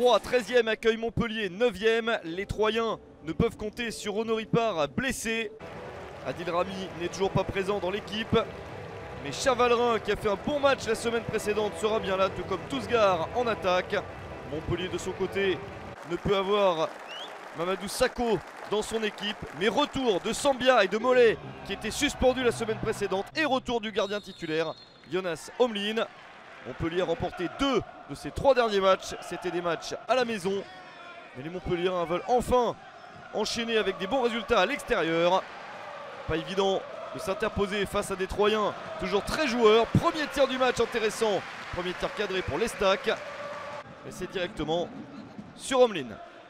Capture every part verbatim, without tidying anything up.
Troyes treizième accueille Montpellier neuvième. Les Troyens ne peuvent compter sur Honoré Parr blessé. Adil Rami n'est toujours pas présent dans l'équipe. Mais Chavalerin, qui a fait un bon match la semaine précédente, sera bien là, tout comme Tousgar en attaque. Montpellier de son côté ne peut avoir Mamadou Sakho dans son équipe. Mais retour de Sambia et de Mollet, qui étaient suspendus la semaine précédente. Et retour du gardien titulaire, Jonas Omlin. Montpellier a remporté deux de ses trois derniers matchs. C'était des matchs à la maison. Mais les Montpelliérains veulent enfin enchaîner avec des bons résultats à l'extérieur. Pas évident de s'interposer face à des Troyens toujours très joueurs. Premier tir du match intéressant. Premier tir cadré pour l'Estac. Et c'est directement sur Omlin.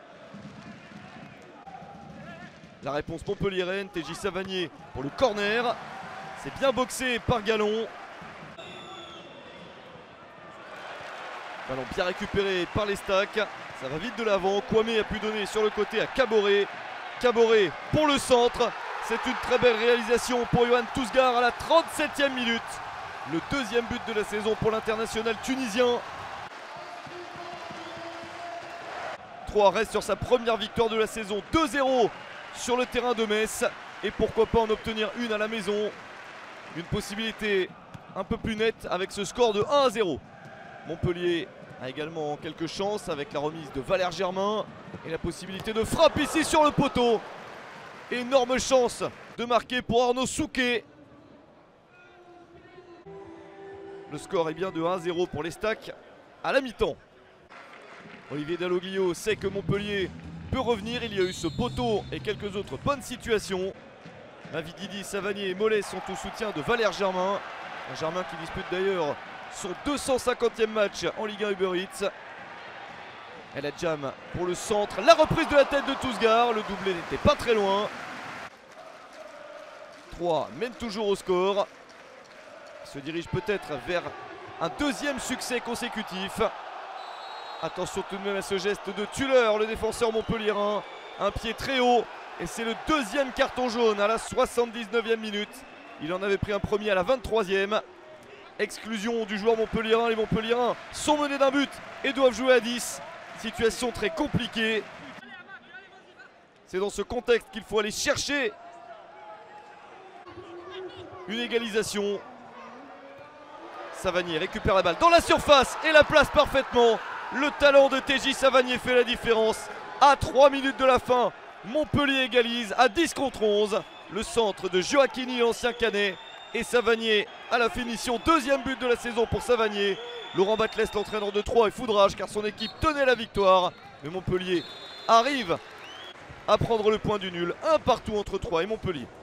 La réponse montpelliéraine, T J Savanier pour le corner. C'est bien boxé par Gallon. Ballon bien récupéré par l'Estac. Ça va vite de l'avant. Kwame a pu donner sur le côté à Caboret. Caboret pour le centre. C'est une très belle réalisation pour Yohan Tousgar à la trente-septième minute. Le deuxième but de la saison pour l'international tunisien. Troyes reste sur sa première victoire de la saison, deux zéro sur le terrain de Metz. Et pourquoi pas en obtenir une à la maison. Une possibilité un peu plus nette avec ce score de un à zéro. Montpellier a également quelques chances avec la remise de Valère Germain. Et la possibilité de frappe ici sur le poteau. Énorme chance de marquer pour Arnaud Souquet. Le score est bien de un à zéro pour l'Estac à la mi-temps. Olivier Dalloglio sait que Montpellier peut revenir. Il y a eu ce poteau et quelques autres bonnes situations. Mavididi, Savanier et Mollet sont au soutien de Valère Germain. Un Germain qui dispute d'ailleurs son deux cent cinquantième match en Ligue un Uber Eats. El Hadjam pour le centre. La reprise de la tête de Tousgar. Le doublé n'était pas très loin. Troyes mène toujours au score. Il se dirige peut-être vers un deuxième succès consécutif. Attention tout de même à ce geste de Tuller, le défenseur montpelliérain. Un pied très haut. Et c'est le deuxième carton jaune à la soixante-dix-neuvième minute. Il en avait pris un premier à la vingt-troisième. Exclusion du joueur montpelliérain. Les Montpelliérains sont menés d'un but et doivent jouer à dix. Situation très compliquée. C'est dans ce contexte qu'il faut aller chercher une égalisation. Savanier récupère la balle dans la surface et la place parfaitement. Le talent de T J Savanier fait la différence. À trois minutes de la fin, Montpellier égalise à dix contre onze. Le centre de Joachini, l'ancien Canet. Et Savanier à la finition. Deuxième but de la saison pour Savanier. Laurent Batles, l'entraîneur de Troyes, est foudrage car son équipe tenait la victoire. Mais Montpellier arrive à prendre le point du nul. Un partout entre Troyes et Montpellier.